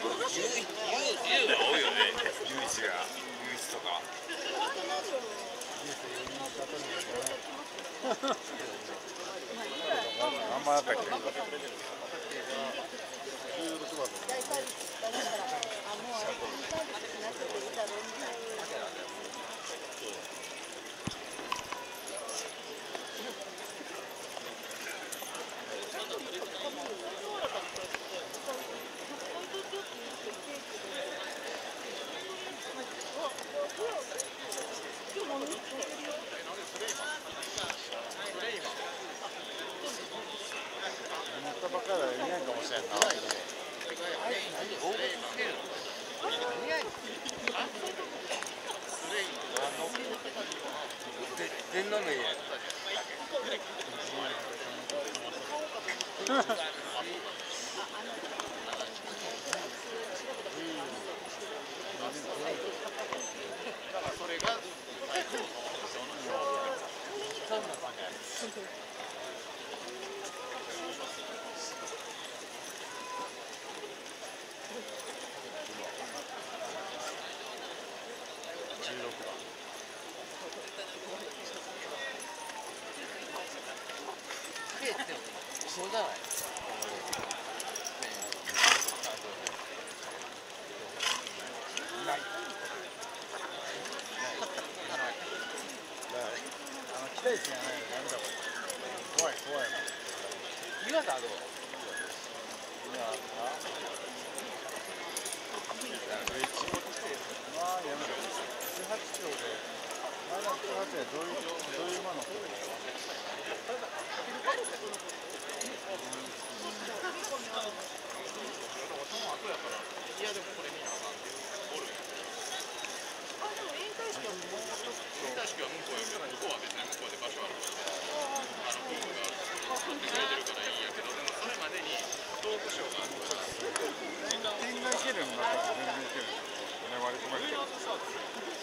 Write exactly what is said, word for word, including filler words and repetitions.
U が多いよね。ユーイチが、ユーイチとか。あんまだったっけ。ばっかりはいないかもしれんな。電脳の家。それが。じゅうろくばん。そうじゃない。ない。あの期待値がないのダメだもん。怖い怖い。岩田どう？岩田。ああやめろ。じゅうはちキロで。まだじゅうはちでどういうどういう馬の子ですか？いやでもこれ見なあかんでおる。あでも引退式はもう引退式は向こうやけど向こうは別に向こうで場所あるからあのブームが見られてるからいいんやけどでもそれまでにトークショーがあるから点がいけるようになったら全然いけるんだよね割り込めるけど